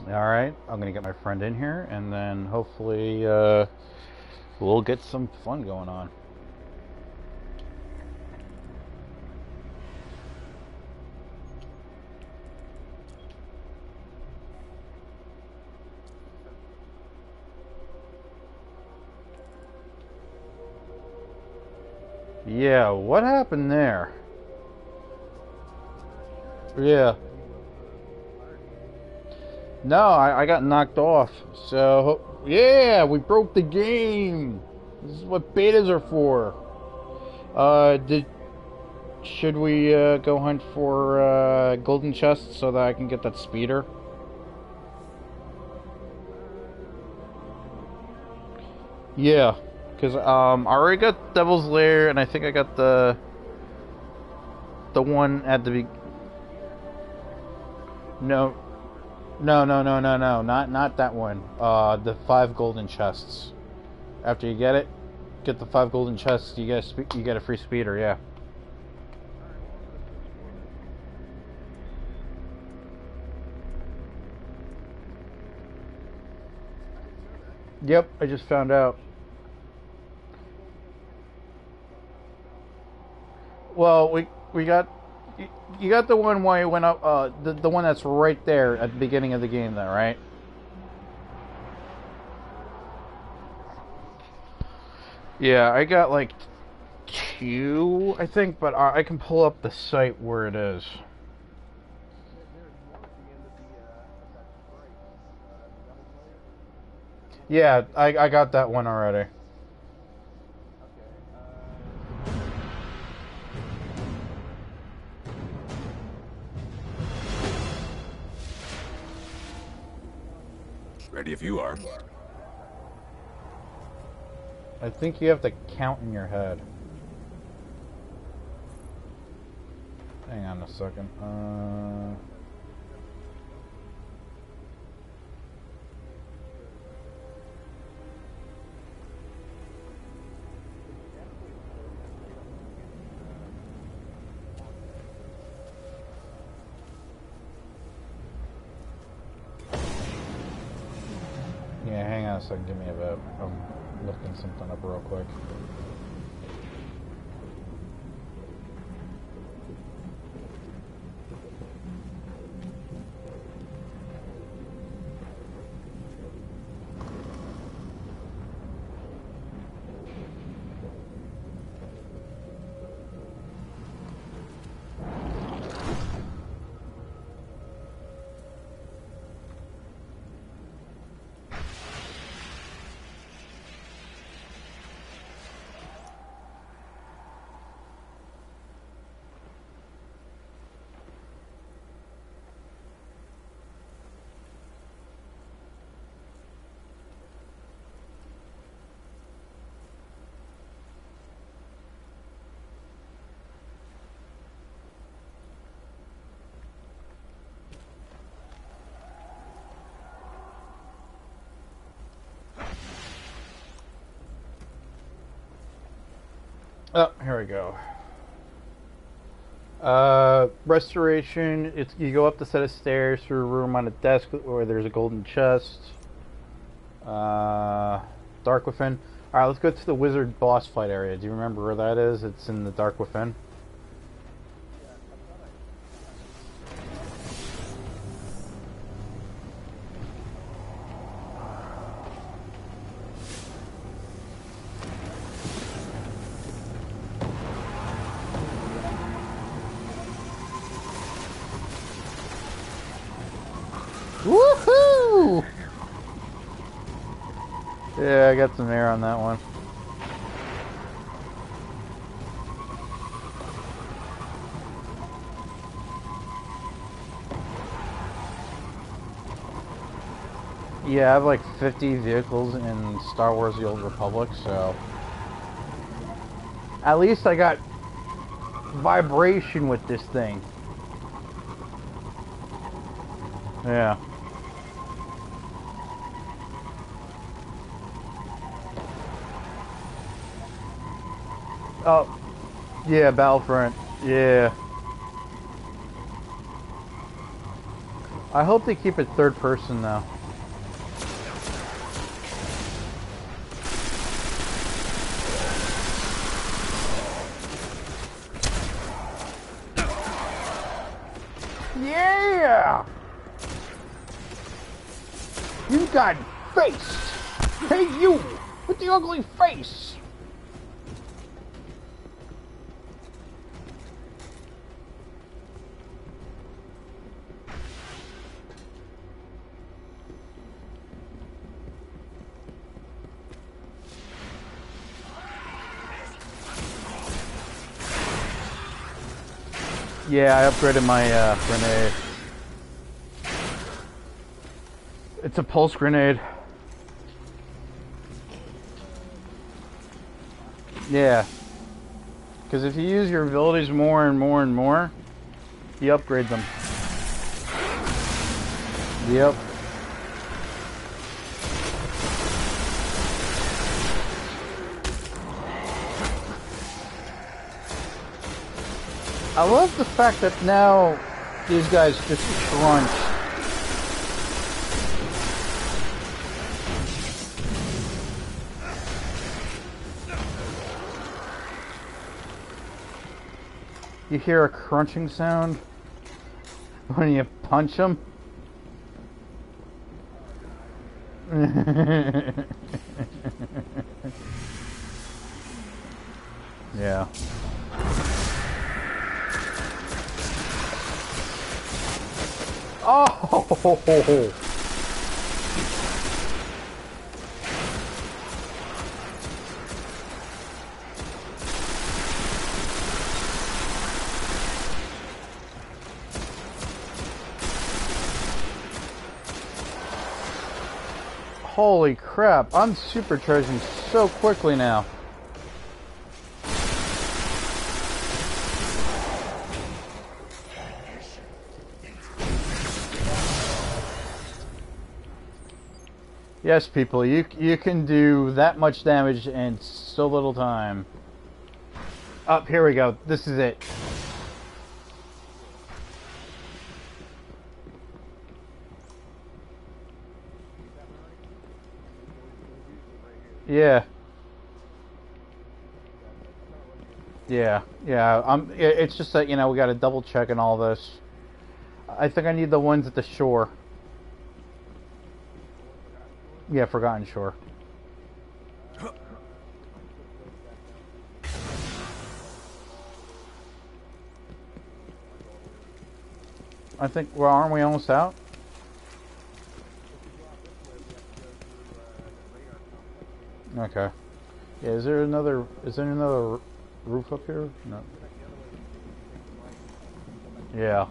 Alright, I'm gonna get my friend in here, and then hopefully we'll get some fun going on. Yeah, what happened there? Yeah. No, I got knocked off. So, yeah, we broke the game. This is what betas are for. Did should we go hunt for golden chests so that I can get that speeder? Yeah, because I already got Devil's Lair, and I think I got the one at the no, no, not that one. The 5 golden chests. After you get the 5 golden chests, you get a free speeder. Yeah. Yep, I just found out. Well, we got you got the one where you went up. The one that's right there at the beginning of the game, then, right? Yeah, I got like 2, I think, but I can pull up the site where it is. Yeah, I got that one already. Ready if you are. I think you have to count in your head. Hang on a second. Yeah, hang on a second. Give me a bit. I'm looking something up real quick. Oh, here we go. Restoration. It's you go up the set of stairs through a room on a desk where there's a golden chest. Dark Within. All right, let's go to the wizard boss fight area. Do you remember where that is? It's in the Dark Within. Woohoo! Yeah, I got some air on that one. Yeah, I have like 50 vehicles in Star Wars The Old Republic, so at least I got vibration with this thing. Yeah. Oh, yeah, Battlefront. Yeah. I hope they keep it third person though. Yeah! You got faced! Hey you! With the ugly face! Yeah, I upgraded my grenade. It's a pulse grenade. Yeah. Because if you use your abilities more and more and more, you upgrade them. Yep. I love the fact that now these guys just crunch. You hear a crunching sound when you punch them. Yeah. Oh! Holy crap, I'm supercharging so quickly now. Yes, people, you can do that much damage in so little time. Up, here we go. This is it. Yeah. Yeah. It's just that, you know, we got to double check and all this. I think I need the ones at the shore. Yeah, Forgotten Shore. I think, well, aren't we almost out? Okay. Yeah, is there another roof up here? No. Yeah.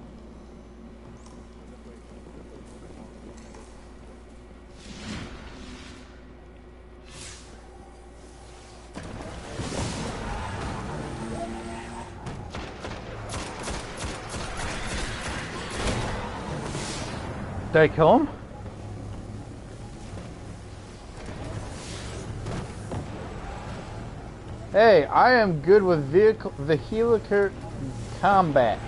Did I kill him? Hey, I am good with vehicular combat.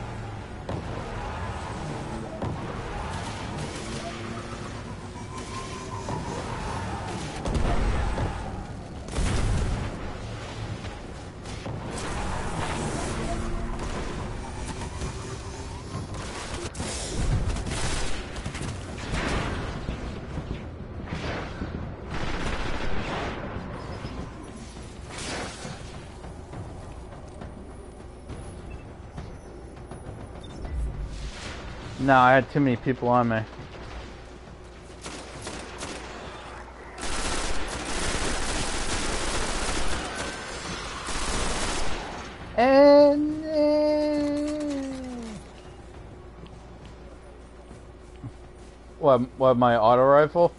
No, I had too many people on me. And what my auto rifle?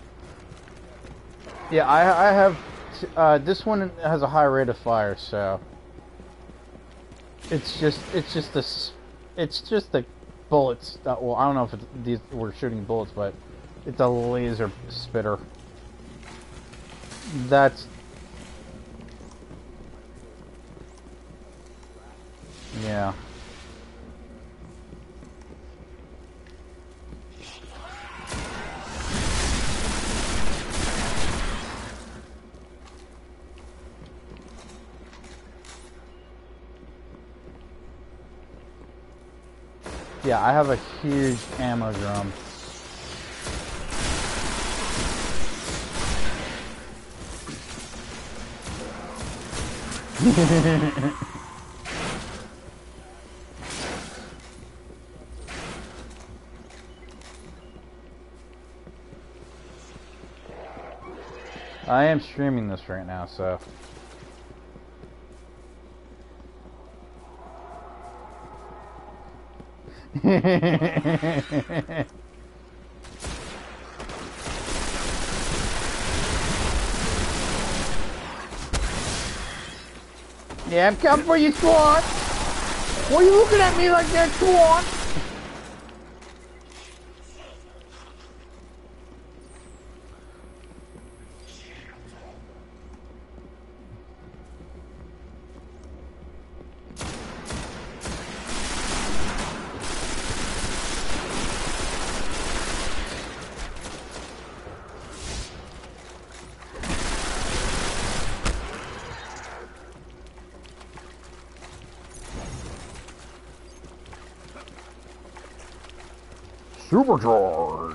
Yeah, I have this one has a high rate of fire, so it's just the bullets. Well, I don't know if these were shooting bullets, but it's a laser spitter. That's yeah. Yeah, I have a huge ammo drum. I am streaming this right now, so. Yeah, I'm coming for you, Swan. Why are you looking at me like that, Swan? Supercharge!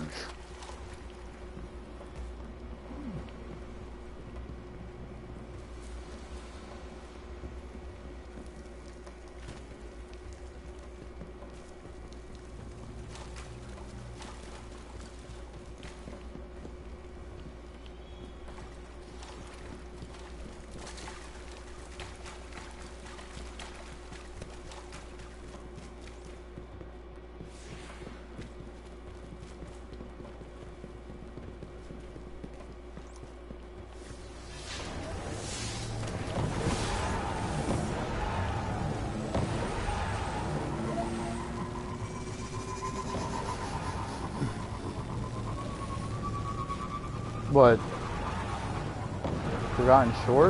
What? Forgotten Shore?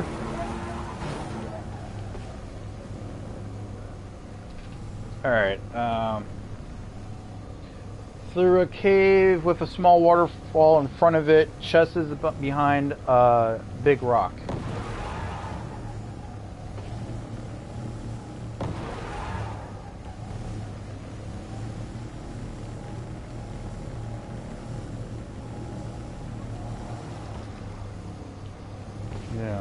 Alright, through a cave with a small waterfall in front of it, chest is behind a big rock. Yeah.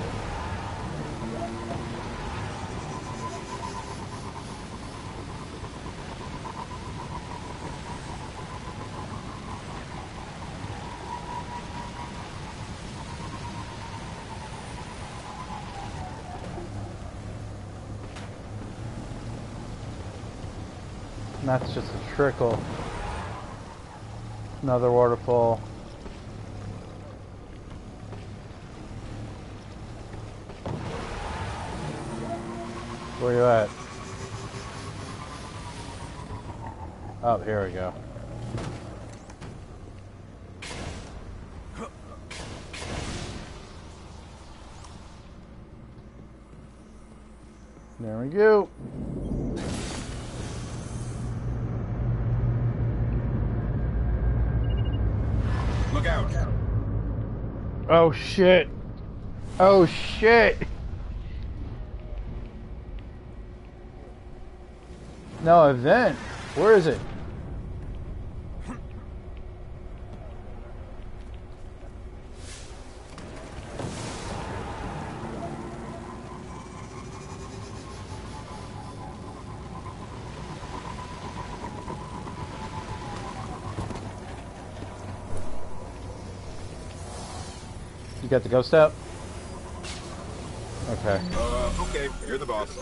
And that's just a trickle. Another waterfall. Where you at? Oh, here we go. There we go. Look out! Oh shit. Oh shit. No, event. Where is it? You got the ghost out? Okay. Okay, you're the boss.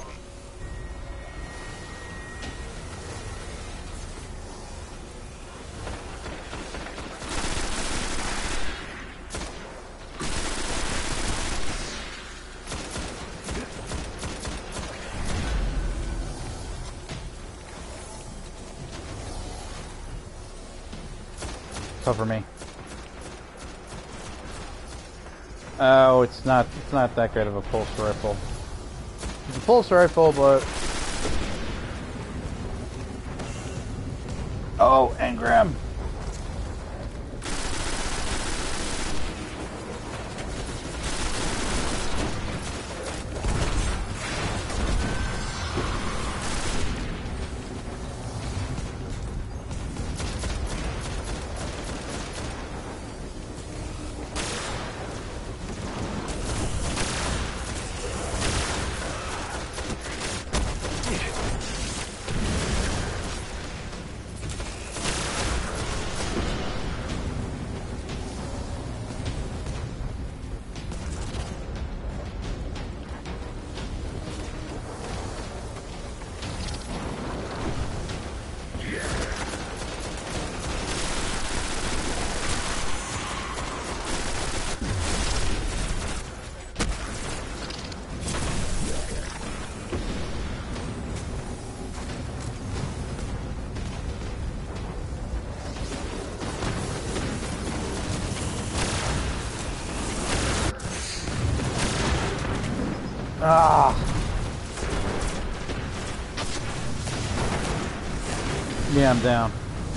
Cover me. Oh, it's not that great of a pulse rifle. It's a pulse rifle, but oh, engram. Ah. Yeah, I'm down.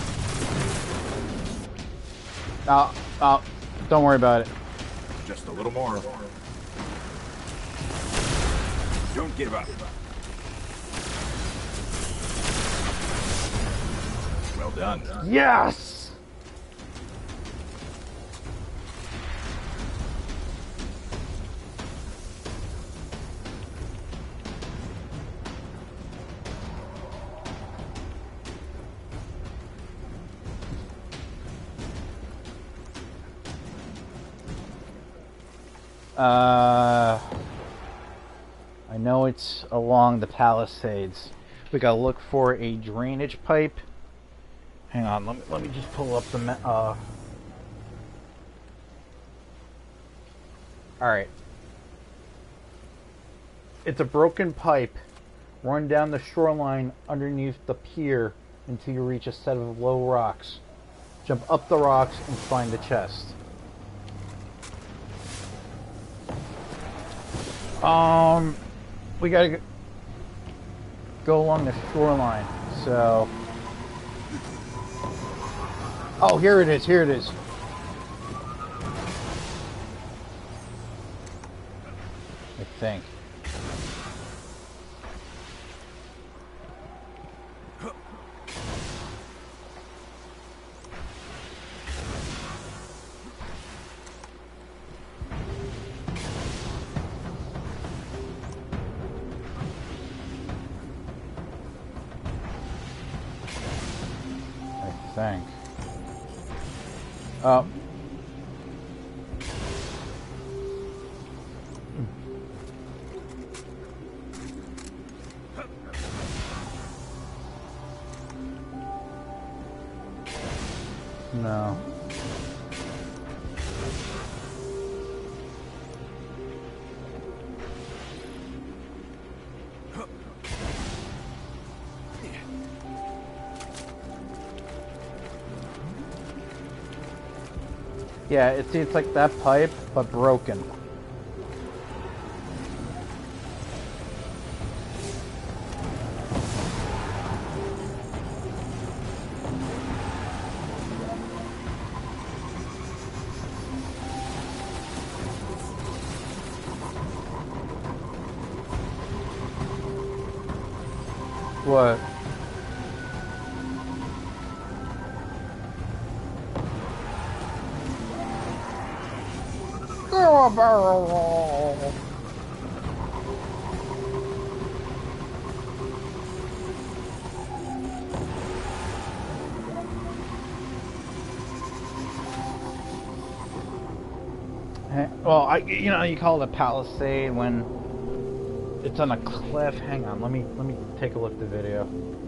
Oh, don't worry about it. Just a little more. Don't give up. Well done. Yes! I know it's along the Palisades. We gotta look for a drainage pipe. Hang on, let me just pull up the Alright. It's a broken pipe. Run down the shoreline underneath the pier until you reach a set of low rocks. Jump up the rocks and find the chest. We gotta go along the shoreline, so... Oh, here it is, here it is. I think. Think. Oh. No. Yeah, it seems like that pipe, but broken. What? Well, you call it a palisade when it's on a cliff. Hang on, let me take a look at the video.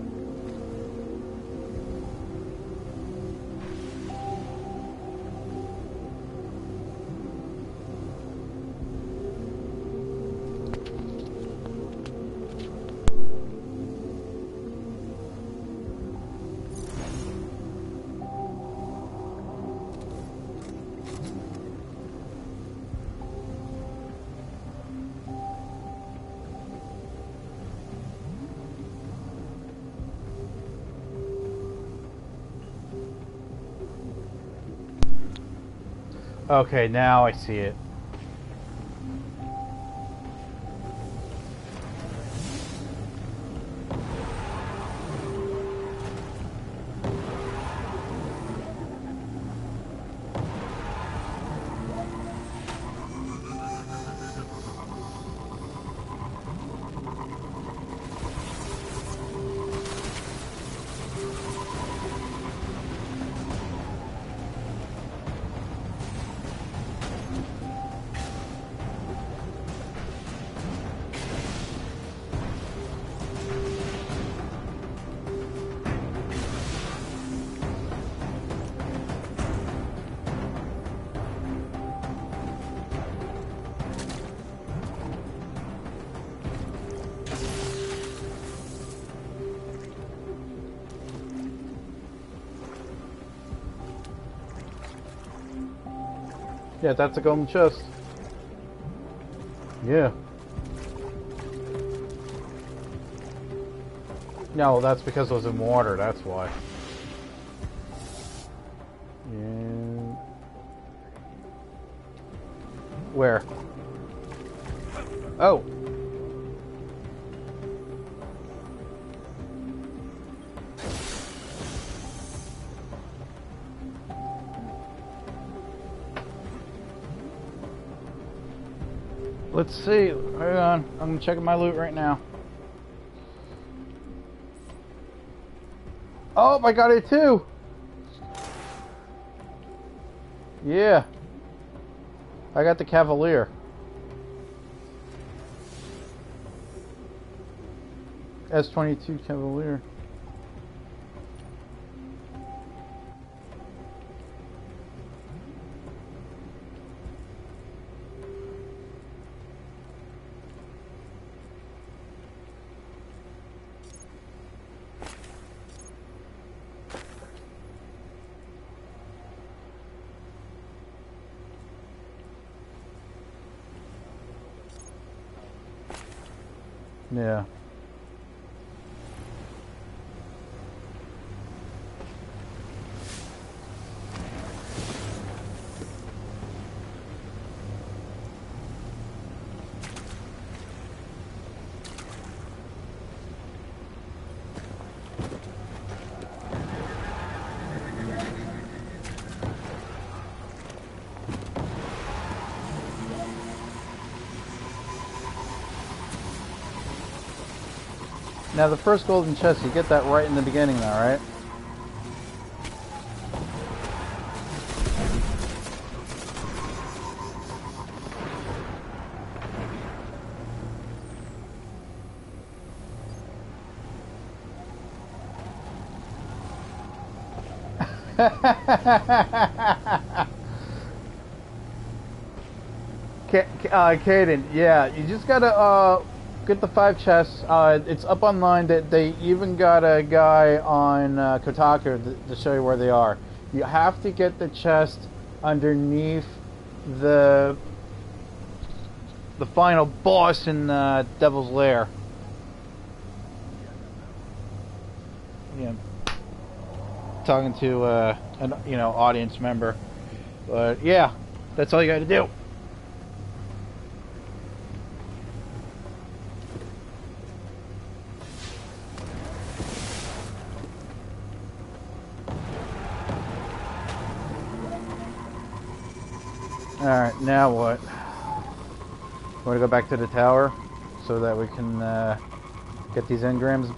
Okay, now I see it. Yeah, that's a golden chest. Yeah. No, that's because it was in water, that's why. Yeah. Where? Oh! Let's see. Hang on. I'm checking my loot right now. Oh, I got it too! Yeah. I got the Cavalier. S22 Cavalier. Yeah. Now the first golden chest, you get that right in the beginning though, right? Caden, yeah, you just gotta get the 5 chests. It's up online that they even got a guy on Kotaku to show you where they are. You have to get the chest underneath the final boss in Devil's Lair. Yeah, talking to an audience member, but yeah, that's all you got to do. Alright, now what? Want to go back to the tower so that we can get these engrams?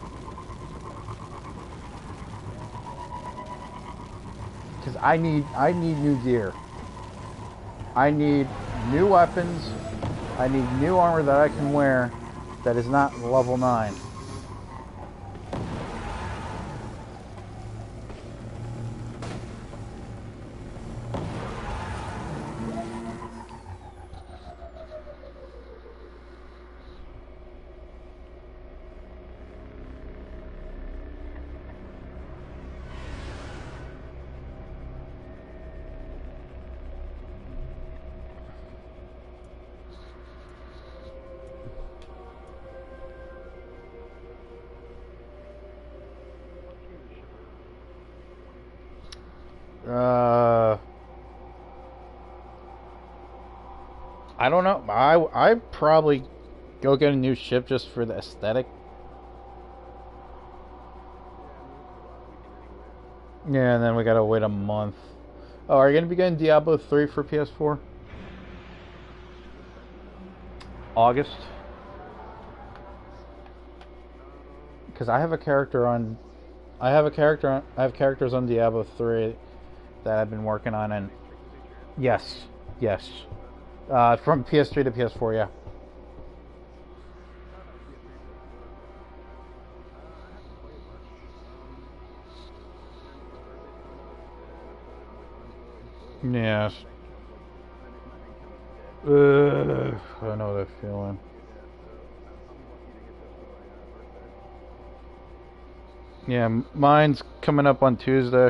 Because I need new gear. I need new weapons. I need new armor that I can wear that is not level 9. I don't know. I probably go get a new ship just for the aesthetic. Yeah, and then we gotta wait a month. Oh, are you gonna be getting Diablo 3 for PS4? August? Because I have a character on. I have characters on Diablo 3 that I've been working on, and yes, yes, from PS3 to PS4, yeah. Yes. I know that feeling. Yeah, mine's coming up on Tuesday.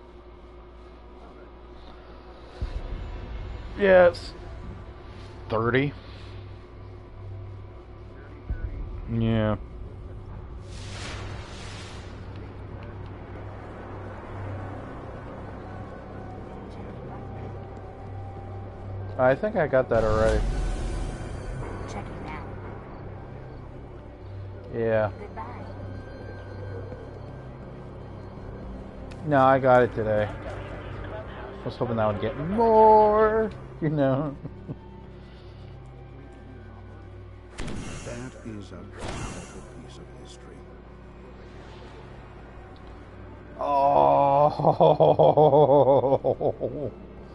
Yes. 30. Yeah. I think I got that already. Checking now. Yeah. Goodbye. No, I got it today. I was hoping that would get more, you know. That is a powerful piece of history. Oh.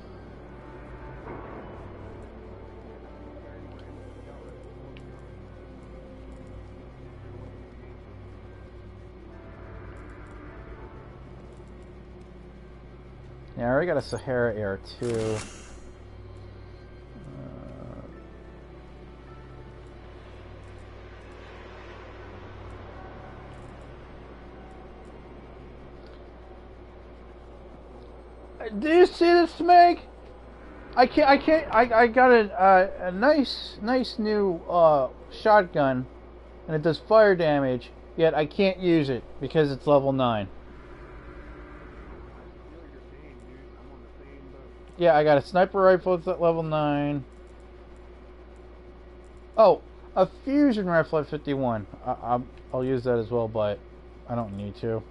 Yeah, I already got a Sahara Air too. Do you see this, Smeg? I got a nice new shotgun, and it does fire damage. Yet I can't use it because it's level 9. Yeah, I got a sniper rifle that's at level 9. Oh, a fusion rifle at 51. I'll use that as well, but I don't need to.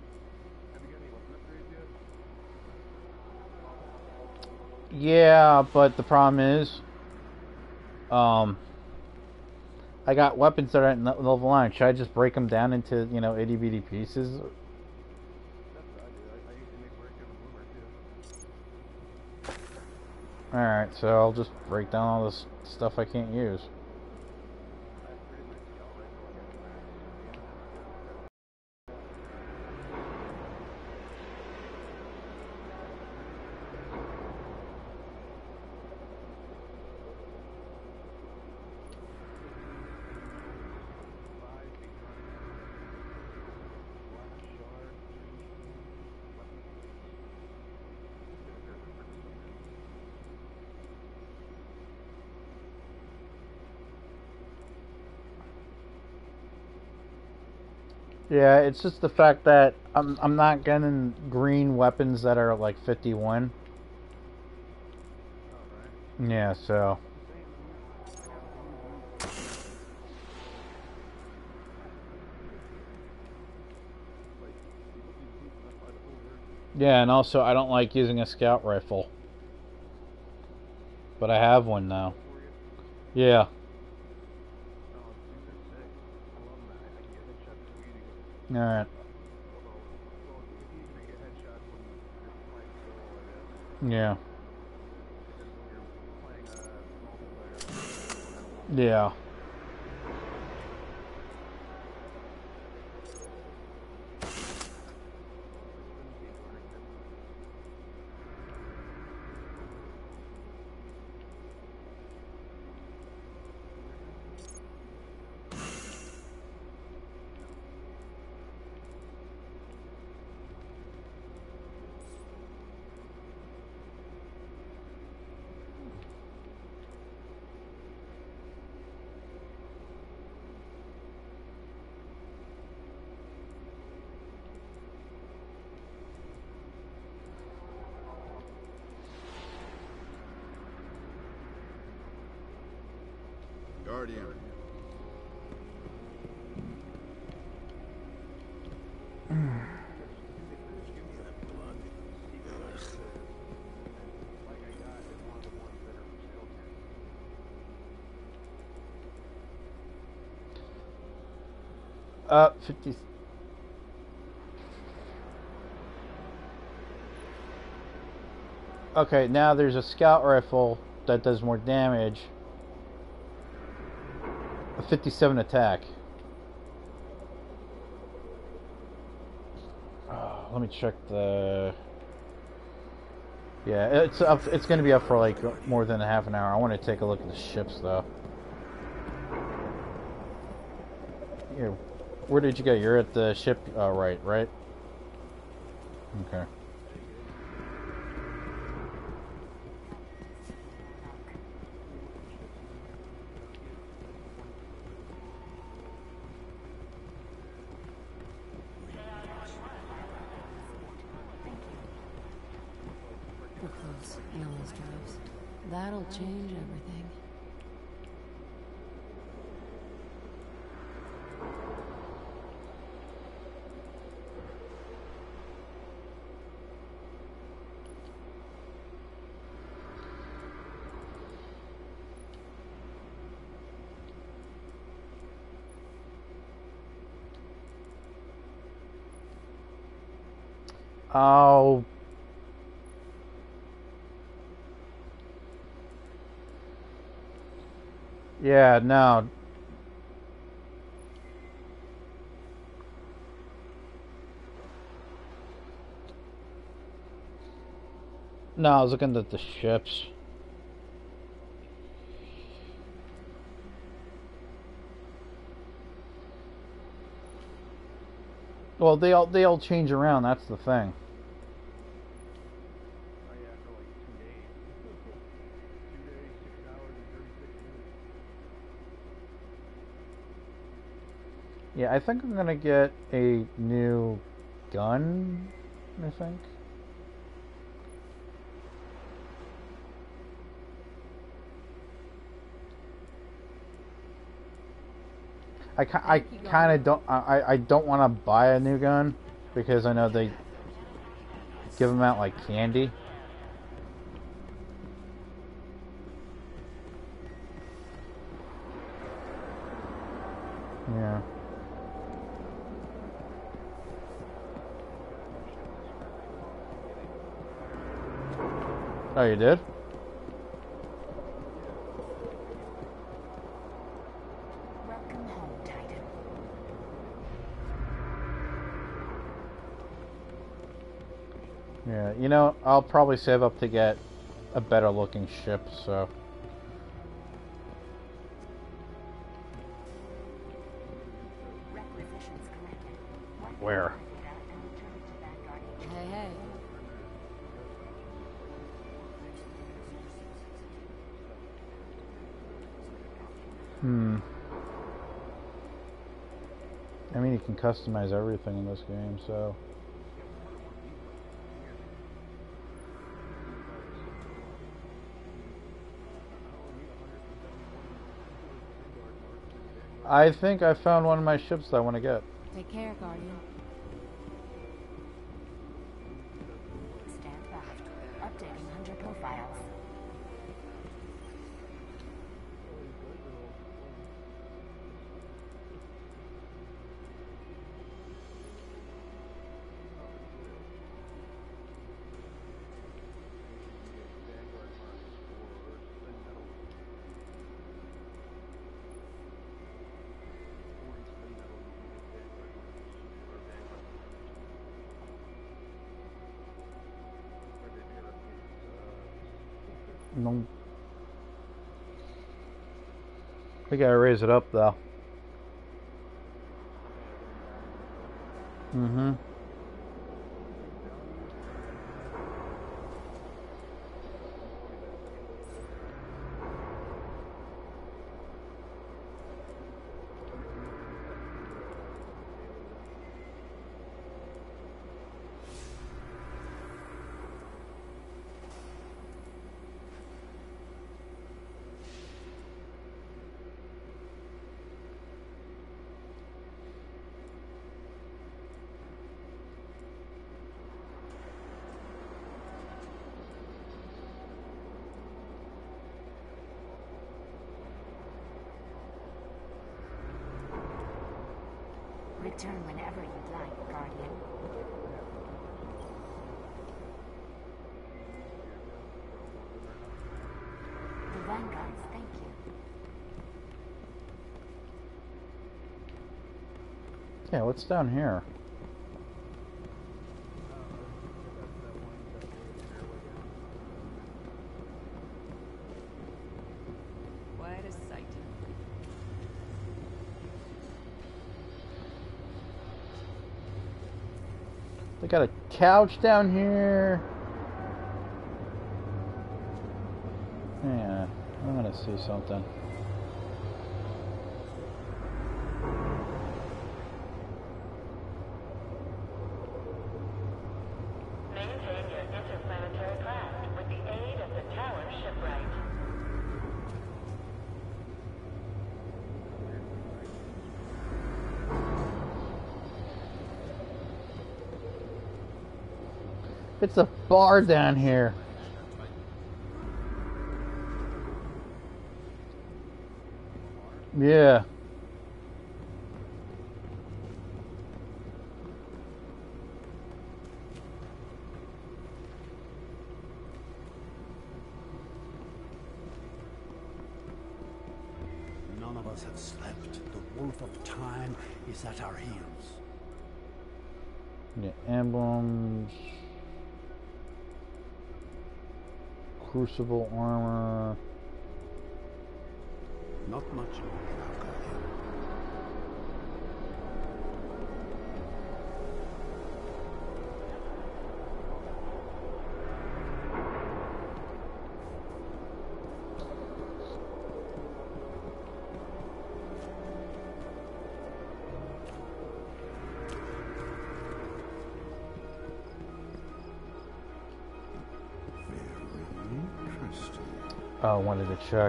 Yeah, but the problem is, I got weapons that are at level 9. Should I just break them down into, you know, itty bitty pieces? Alright, so I'll just break down all this stuff I can't use. Yeah, it's just the fact that I'm not getting green weapons that are like 51. Yeah, so yeah, and also I don't like using a scout rifle, but I have one now. Yeah. All right. Yeah. Yeah. Guardian. Uh, 50. Okay, now there's a scout rifle that does more damage. A 57 attack. Let me check the. Yeah, it's up. It's going to be up for like more than a half an hour. I want to take a look at the ships though. Here, where did you go? You're at the ship. Right. Okay. We're close. No one's drives. That'll change everything. Oh. Yeah, no. No, I was looking at the ships. Well, they all change around. That's the thing. Yeah, I think I'm gonna get a new gun. I think. I kind of don't I don't want to buy a new gun because I know they give them out like candy. Yeah. Oh, you did? Welcome home, Titan. Yeah, you know, I'll probably save up to get a better looking ship, so. Requisitions collected. Where? Hey, hey. I mean, you can customize everything in this game, so. I think I found one of my ships that I want to get. Take care, Guardian. Stand by. Updating hunter profiles. No. We gotta raise it up, though. Mm-hmm. Return whenever you'd like, Guardian. The Vanguards, thank you. Yeah, what's down here? Quite a sight. They got a couch down here. Yeah, I'm gonna see something. Maintain your interplanetary craft with the aid of the tower shipwright. It's a bar down here. Yeah. None of us have slept. The wolf of time is at our heels. Yeah, emblems. Crucible armor. Not much longer now, Guardian. Oh, I wanted to check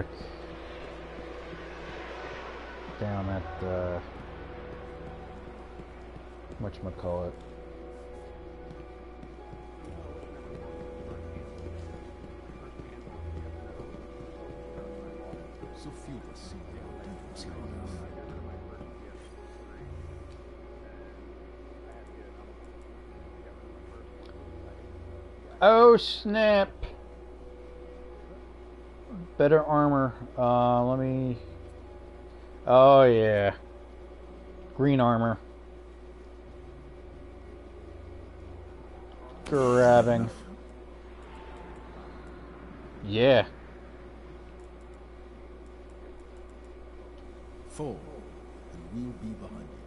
down at whatchamacallit. So few of us see the identities on us. Oh snap! Better armor. Let me. Oh yeah. Green armor. Grabbing. Yeah. Fall, and we'll be behind you.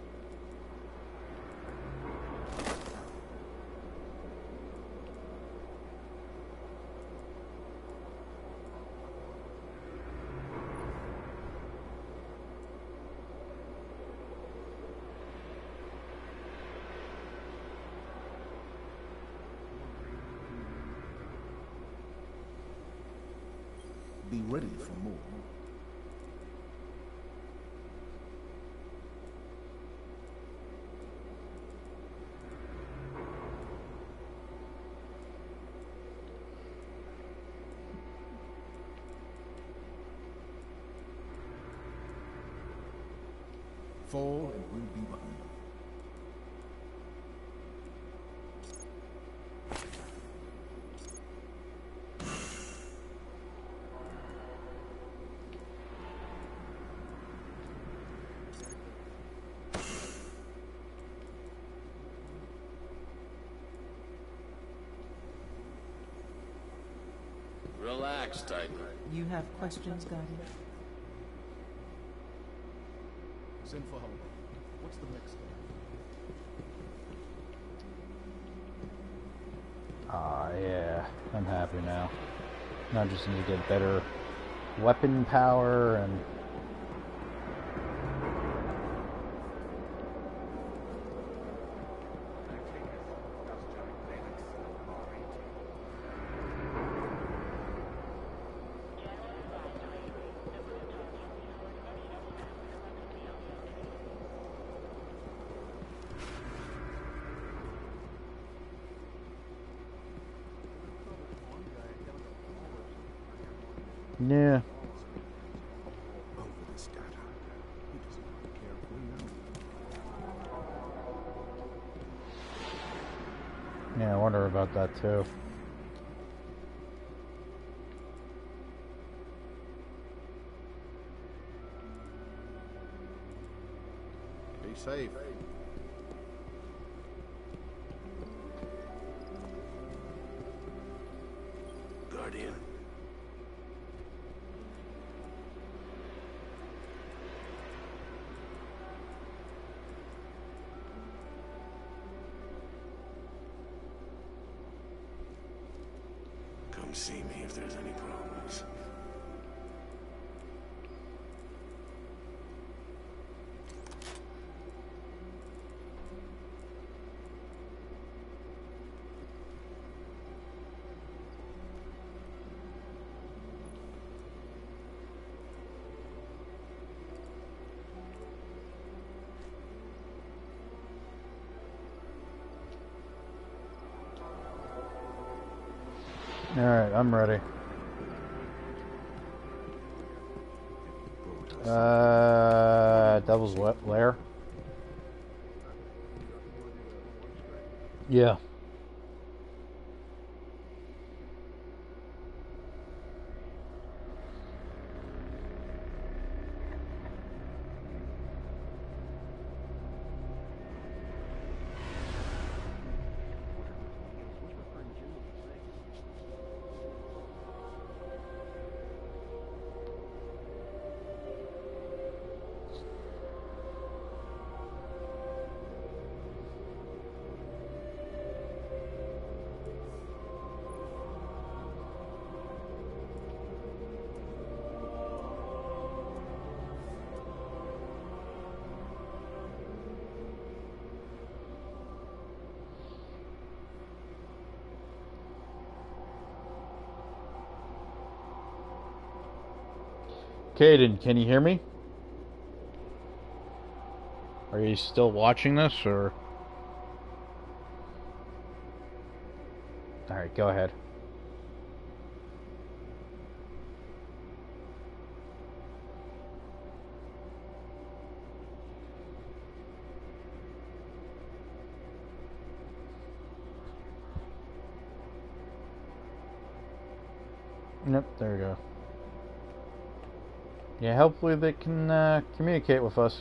Be ready for more. Fall, and we'll be behind you. Relax, Titan. You have questions, Guardian? Send for help. What's the next step? Ah, yeah. I'm happy now. Now I just need to get better weapon power and. Yeah. Over this data. He doesn't really care if we know. Yeah, I wonder about that too. Be safe. Guardian. Come see me if there's any problems. Alright, I'm ready. Devil's Lair? Yeah. Caden, can you hear me? Are you still watching this, or? Alright, go ahead. Nope, there we go. Yeah, hopefully they can communicate with us.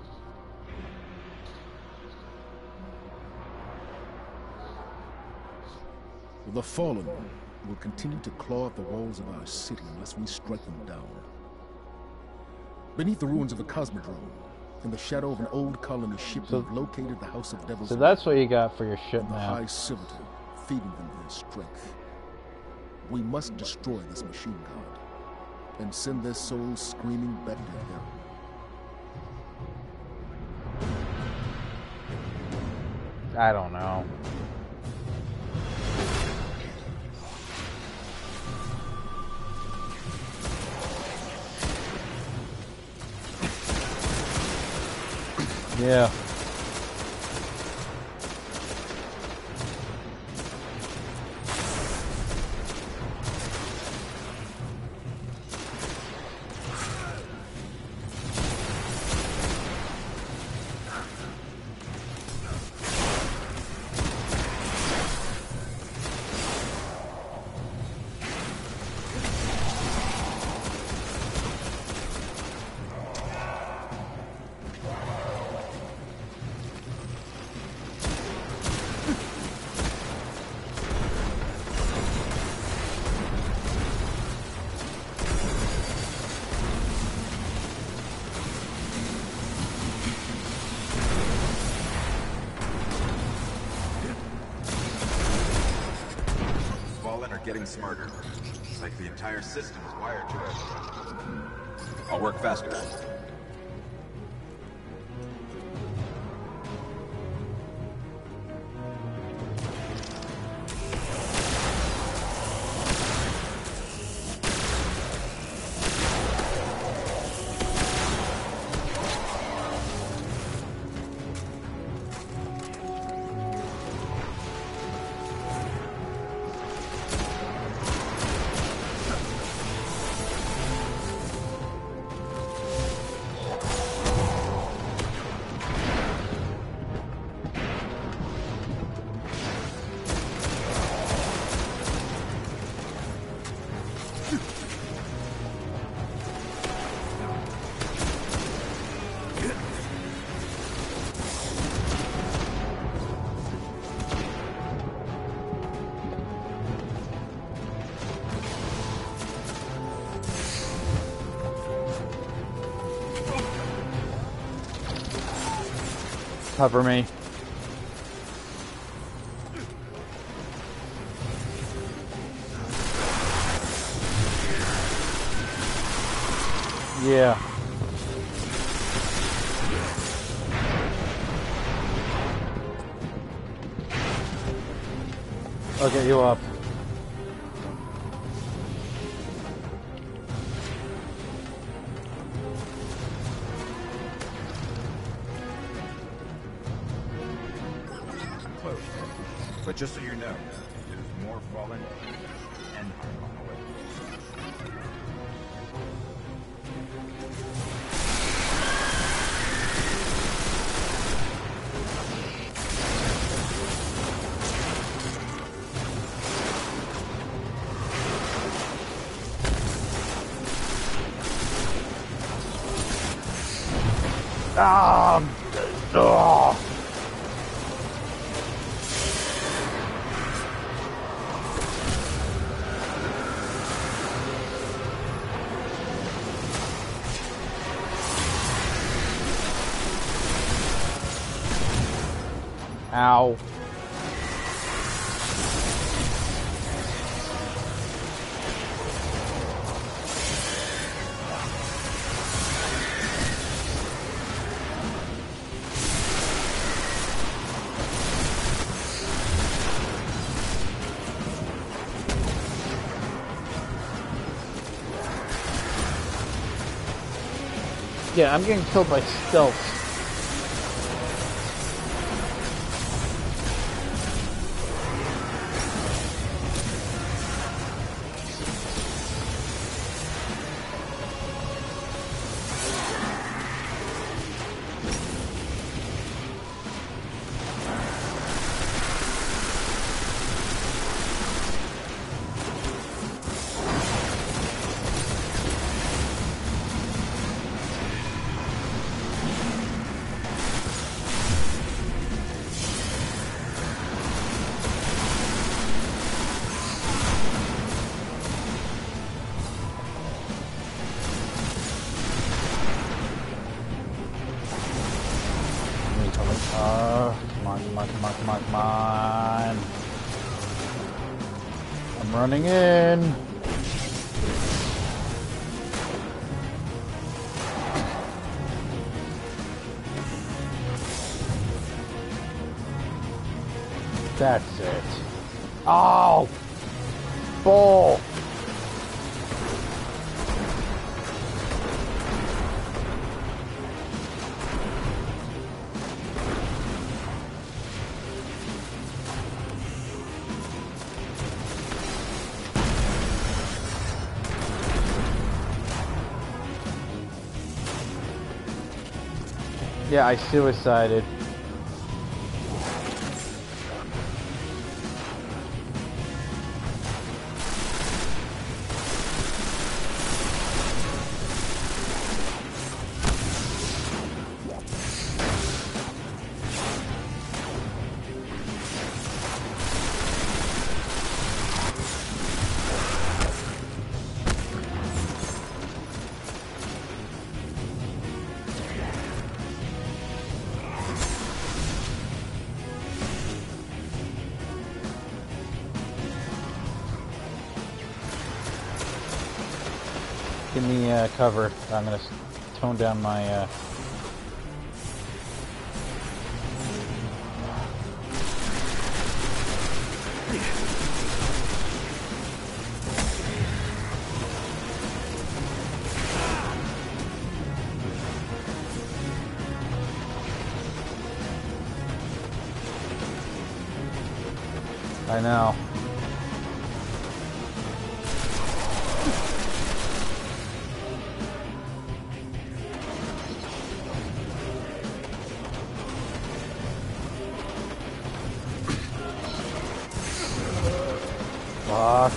The fallen will continue to claw at the walls of our city unless we strike them down. Beneath the ruins of the Cosmodrome, in the shadow of an old colony ship, we've located the House of Devils. So that's what you got for your ship and the now. High Servitor, feeding them their strength. We must destroy this machine god and send their souls screaming back to hell. I don't know. Yeah. Getting smarter. It's like the entire system is wired to it. I'll work faster. Cover me. Yeah. I'll get you up. But just so you know, there's more fallen end him on the way. Ah! Oh. Ow. Yeah, I'm getting killed by stealth. Come on. I'm running in. That's it. Oh! Bull! Yeah, I suicided. Give me cover. I'm gonna tone down my I know. Fuck.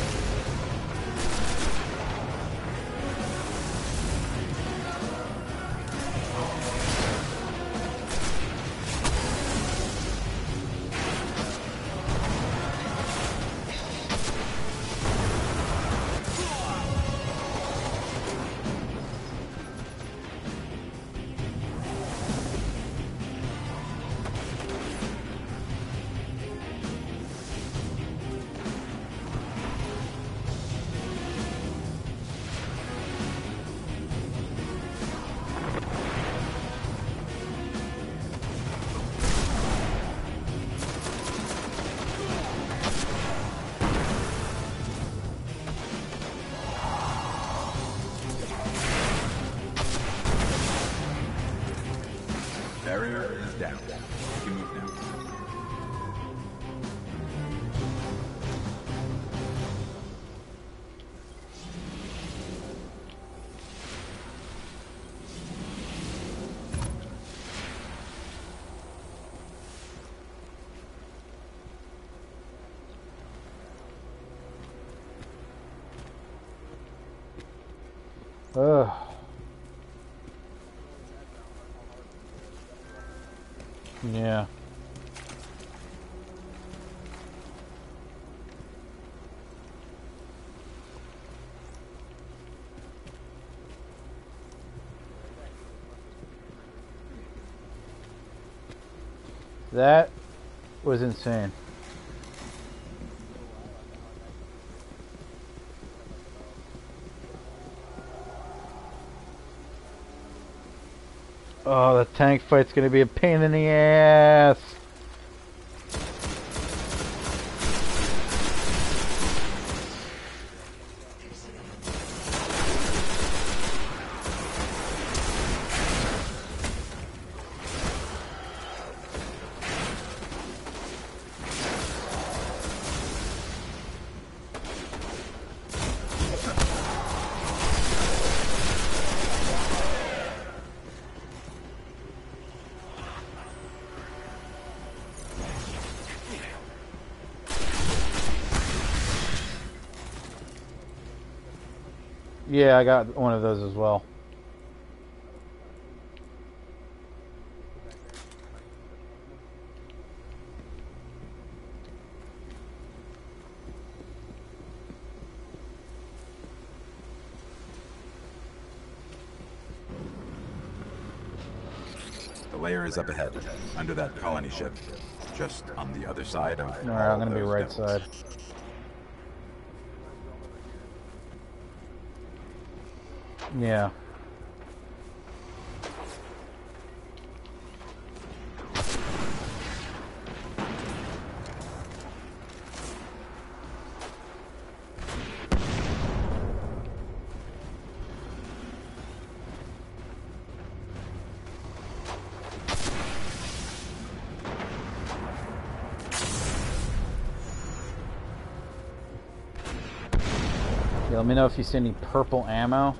Barrier is down. You can move now. Ugh. Yeah. That was insane. Oh, the tank fight's gonna be a pain in the ass. Yeah, I got one of those as well. The layer is up ahead, under that colony ship. Just on the other side of Alright, I'm gonna be those right devils. side. Yeah. Yeah, let me know if you see any purple ammo.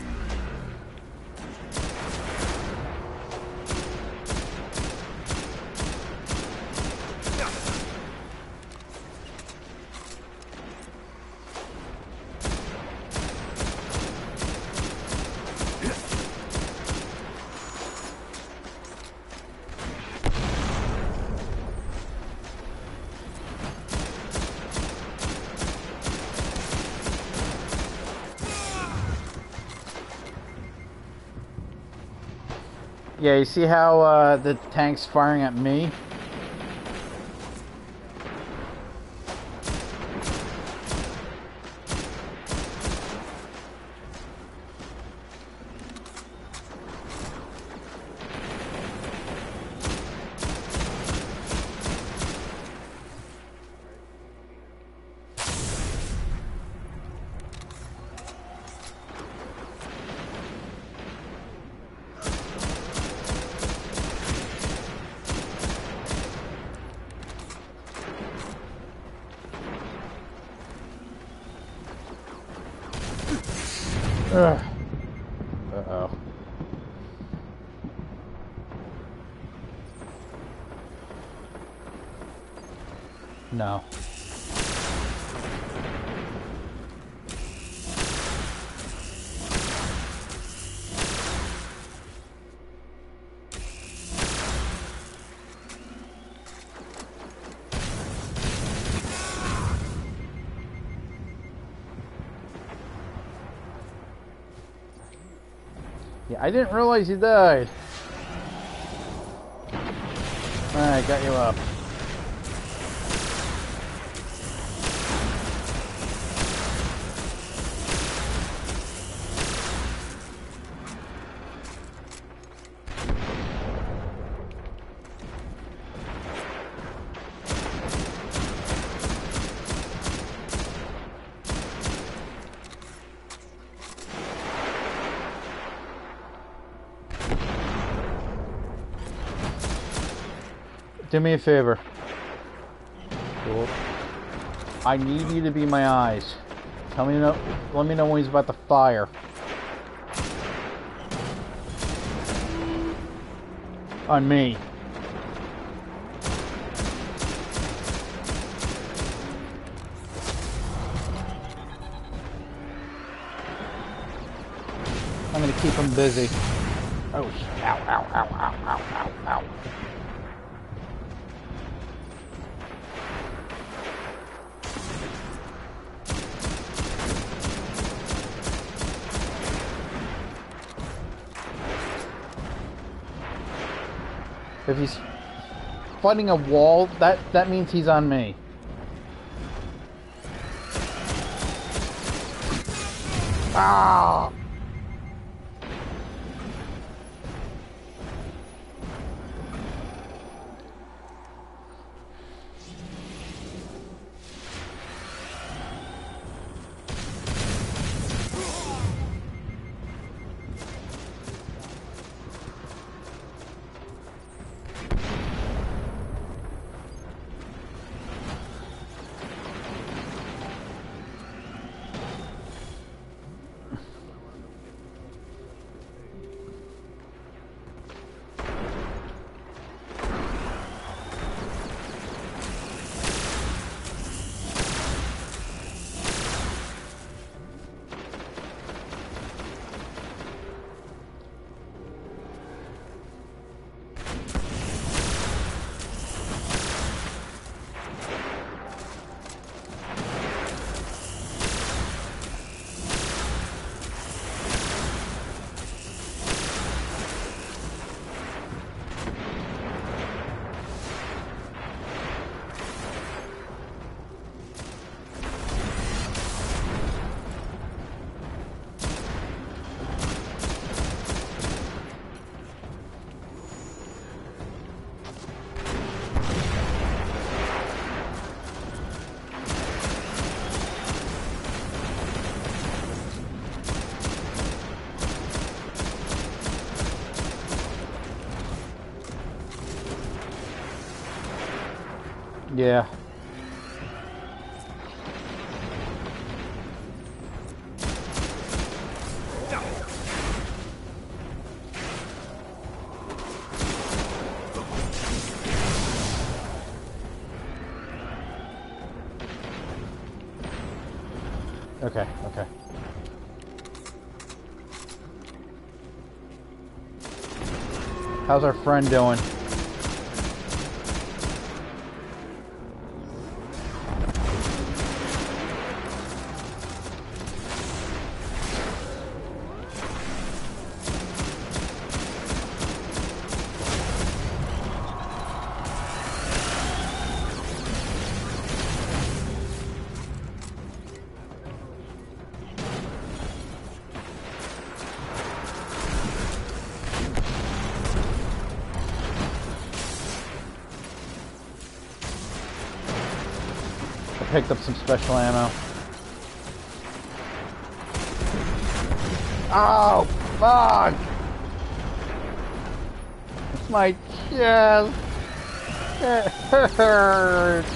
Yeah, you see how the tank's firing at me? Ugh. Uh-oh. No. Yeah, I didn't realize you died. Alright, got you up. Do me a favor. Cool. I need you to be my eyes. Let me know when he's about to fire. On me. keep him busy. Oh, ow, ow, ow, ow, ow, ow, ow. If he's fighting a wall, that means he's on me. Ah! Yeah. Okay, okay. How's our friend doing? Picked up some special ammo. Oh, fuck! It's my chest. It hurts.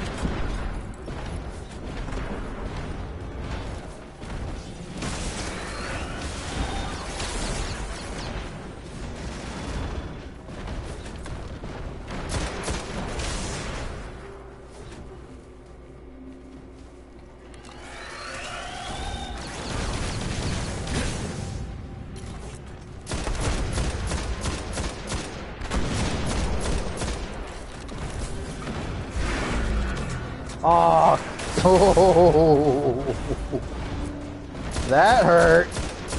Oh, that hurt.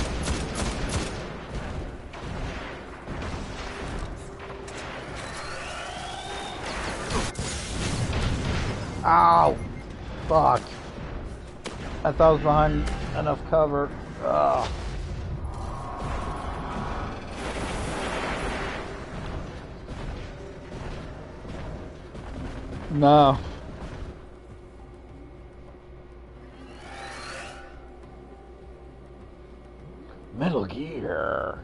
Ow, fuck. I thought I was behind enough cover. Ugh. No. Metal Gear.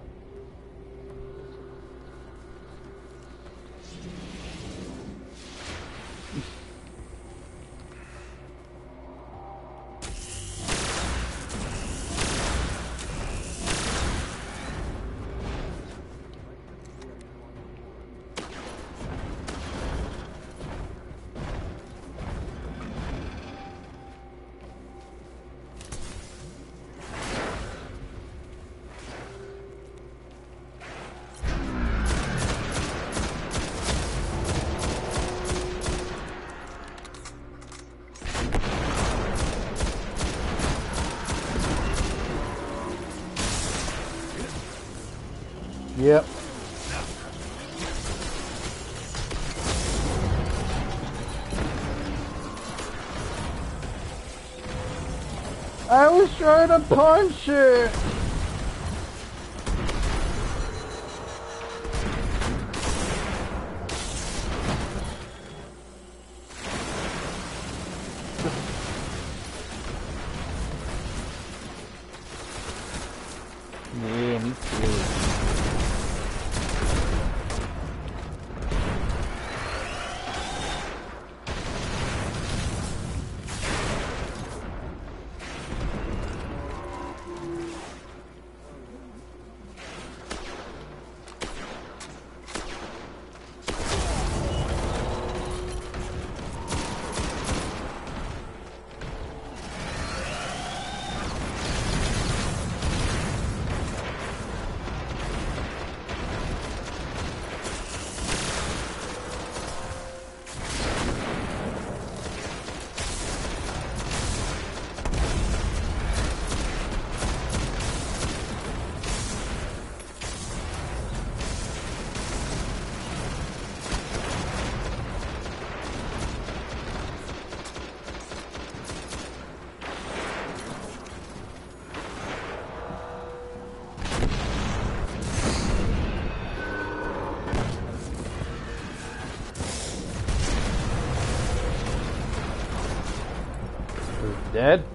Yep. I was trying to punch it! Yeah, me too. Dead?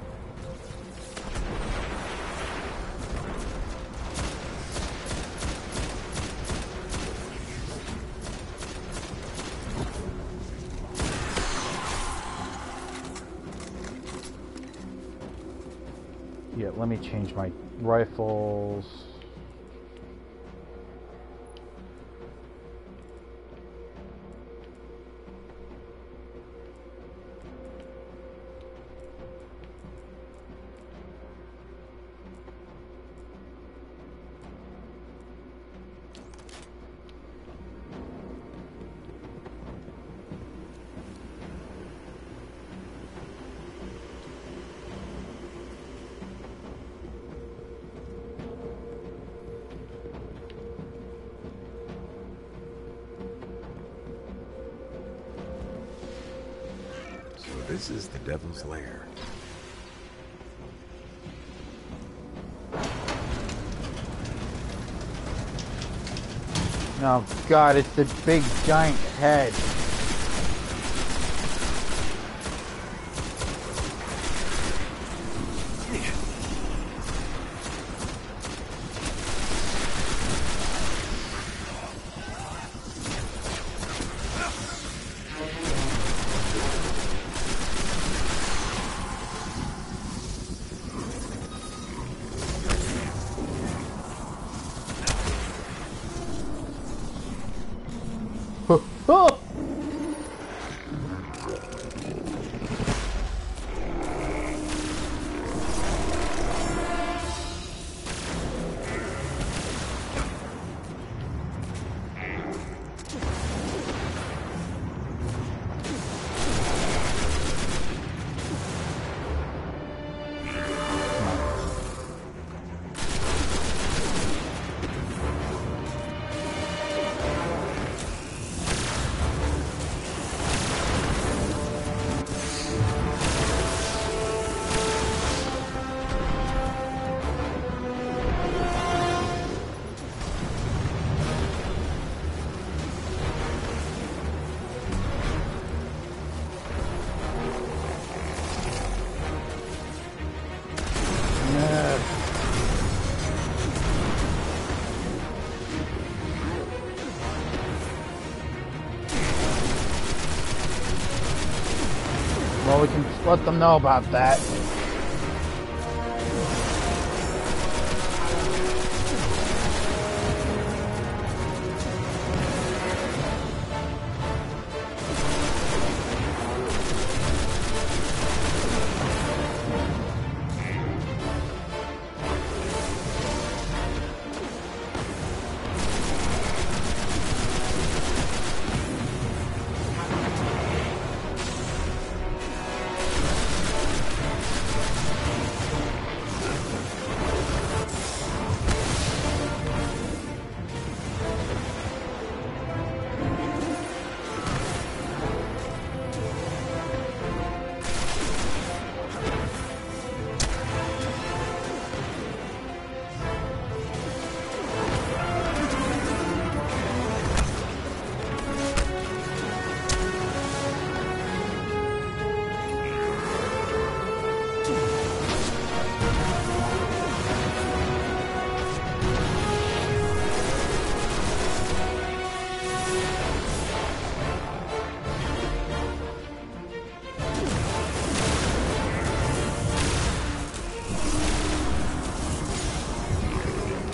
Yeah, let me change my rifles. This is the Devil's Lair. Oh god, it's the big giant head. Oh! Well, we can let them know about that.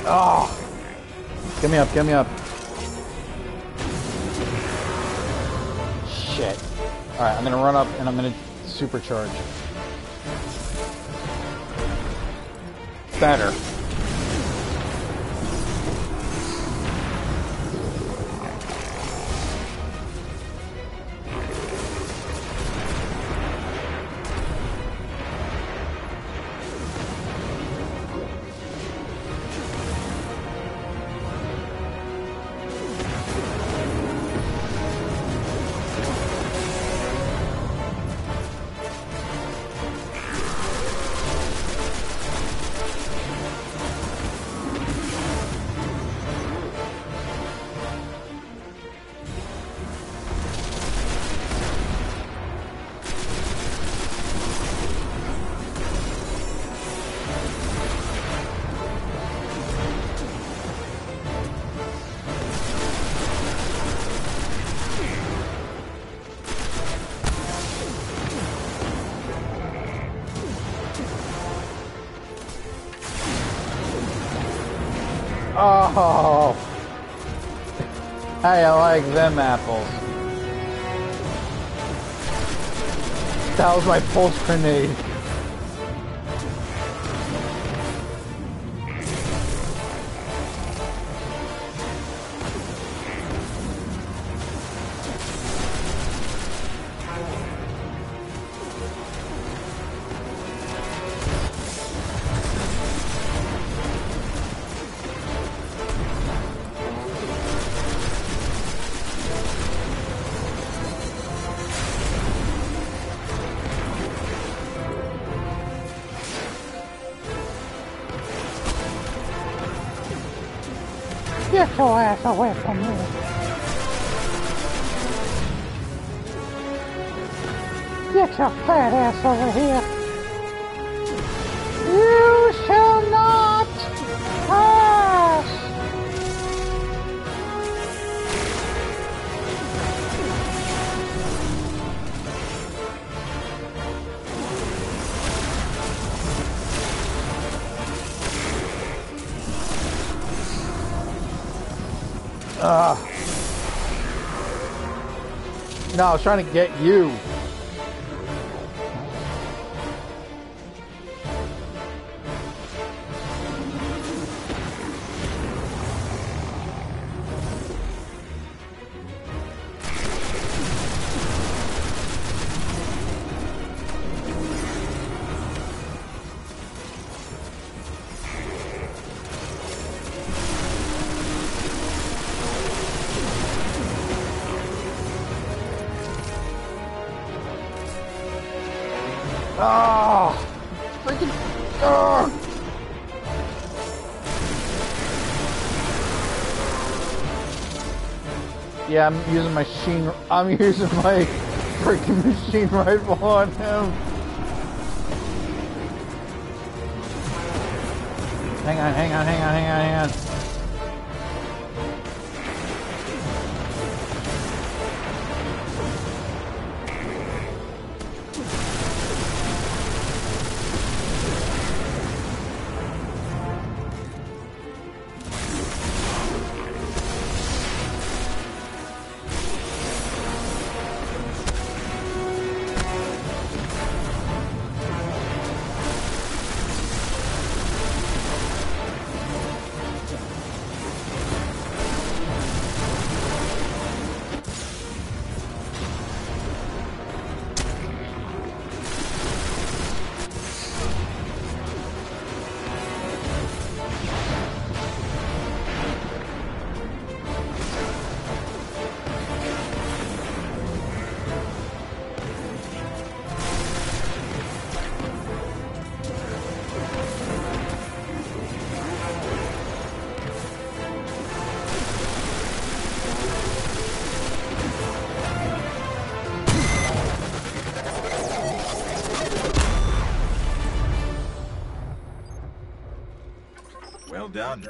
Oh! Get me up, get me up. Shit. Alright, I'm gonna run up and I'm gonna supercharge. Better. Oh! How you like them apples? That was my pulse grenade. Get your ass away from me. Get your fat ass over here. You shall not pass. No, I was trying to get you. Oh, freaking! Oh. Yeah, I'm using my freaking machine rifle on him. Hang on. Well done.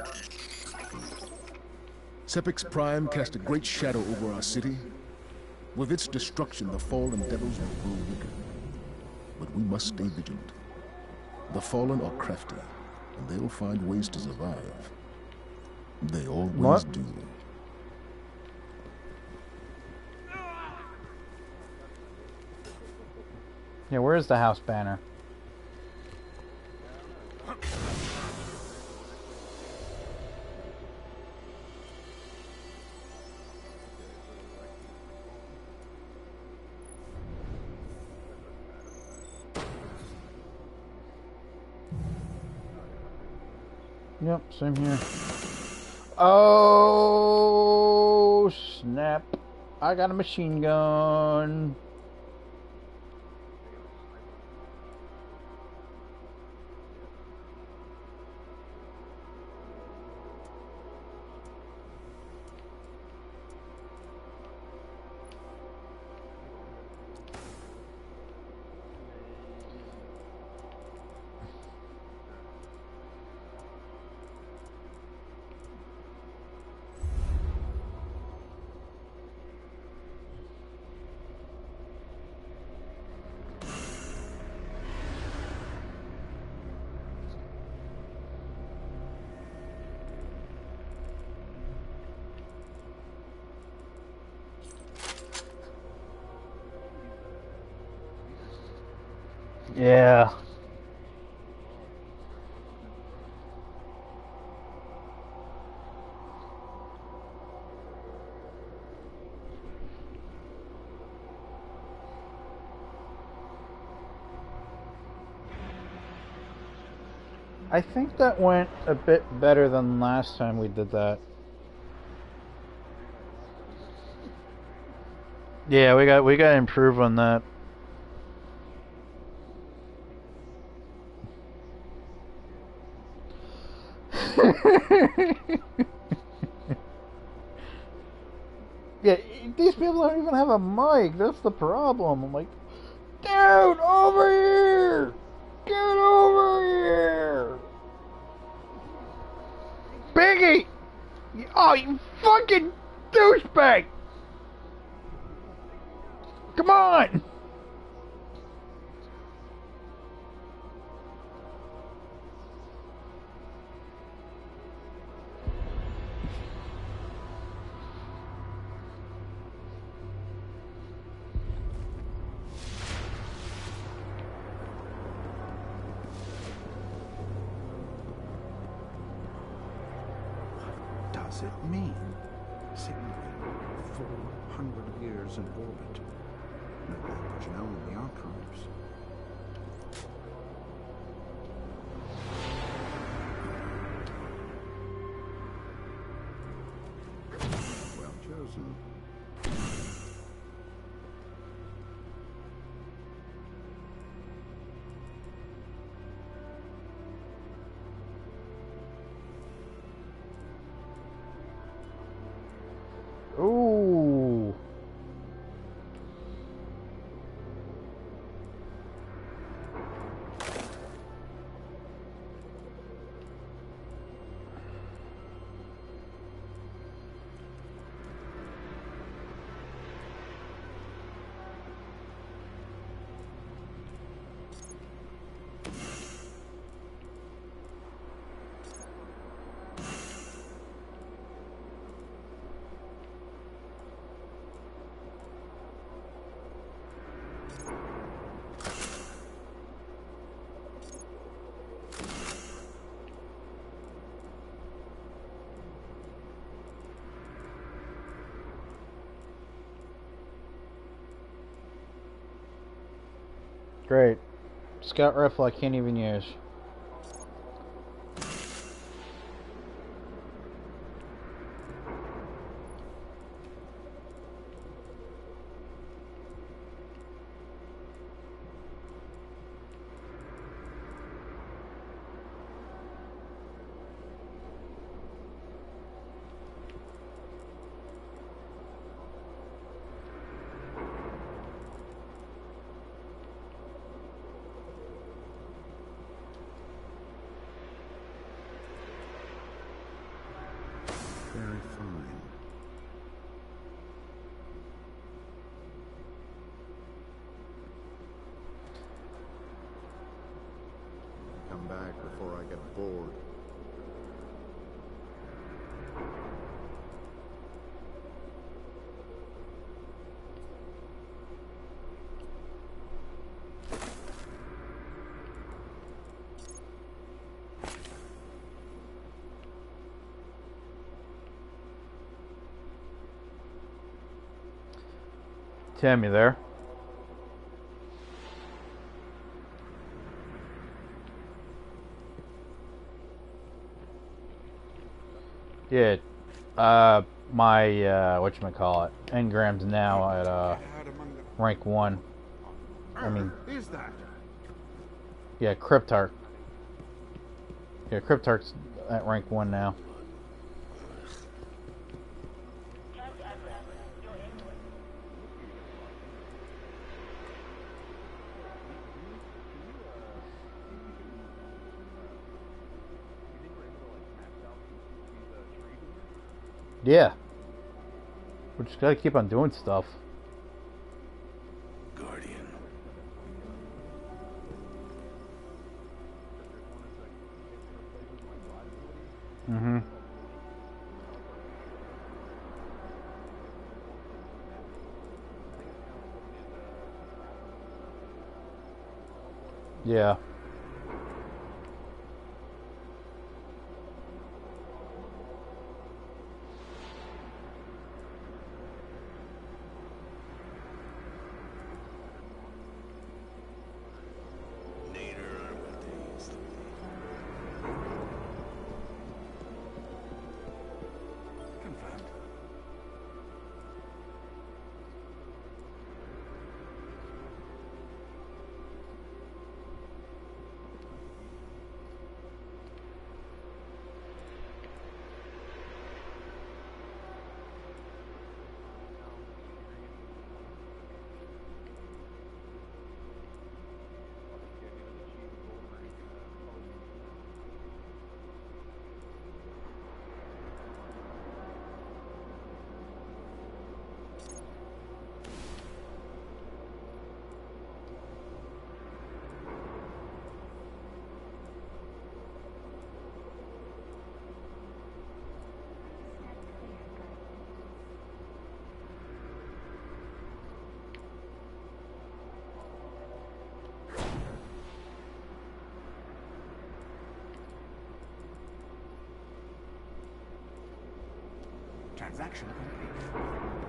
Sepix Prime cast a great shadow over our city. With its destruction, the fallen devils will grow weaker. But we must stay vigilant. The fallen are crafty, and they'll find ways to survive. They always What? do. Yeah, where's the house banner? Yep, same here. Oh, snap. I got a machine gun. Yeah. I think that went a bit better than last time we did that. Yeah, we got to improve on that. Yeah, these people don't even have a mic. That's the problem. I'm like, dude, over here! Get over here! Biggie! Oh, you fucking douchebag! Come on! Does it mean? Signaling 400 years in orbit. No language known in the archives. Well chosen. Ooh. Great. Scout rifle I can't even use. Very fine. Come back before I get bored. Tim, you there? Yeah. My whatchamacallit, engram's now at rank 1. I mean, Is that? yeah, Cryptarch. Yeah, Cryptarch's at rank 1 now. Yeah. We just gotta keep on doing stuff. Guardian. Mm-hmm. Yeah. Nader are what they used to be. Confirmed. Transaction complete.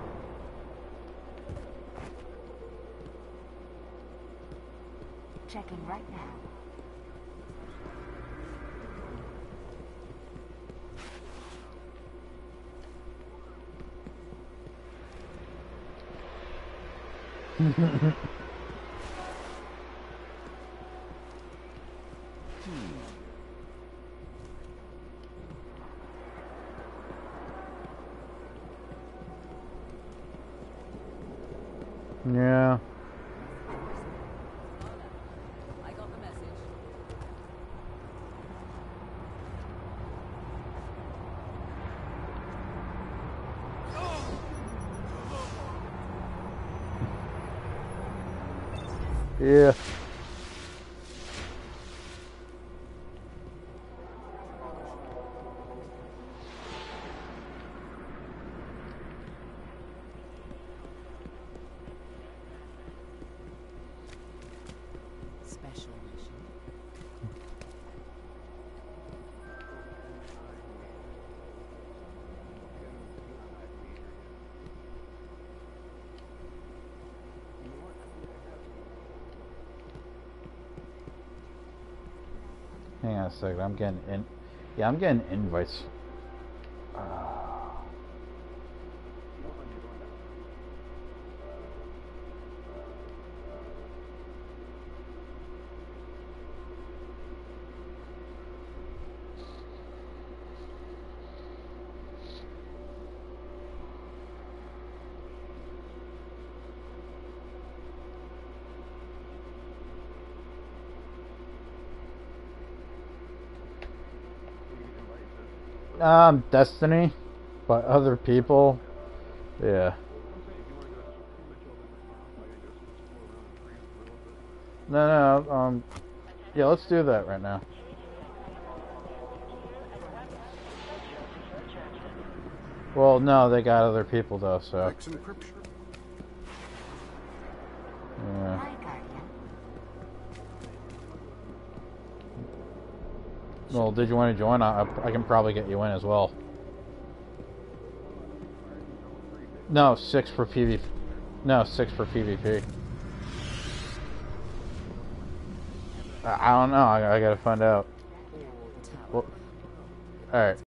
Checking right now. Yeah. I got the message. Yeah. Special mission. Hang on a second. I'm getting in. Yeah, I'm getting invites. Destiny, but other people, yeah. No, yeah, let's do that right now. Well, no, they got other people though, so. Encryption. Yeah. Hi, Guardian. Well, did you want to join? I can probably get you in as well. No, 6 for PV. No, 6 for PvP. I don't know. I gotta find out. Well, alright.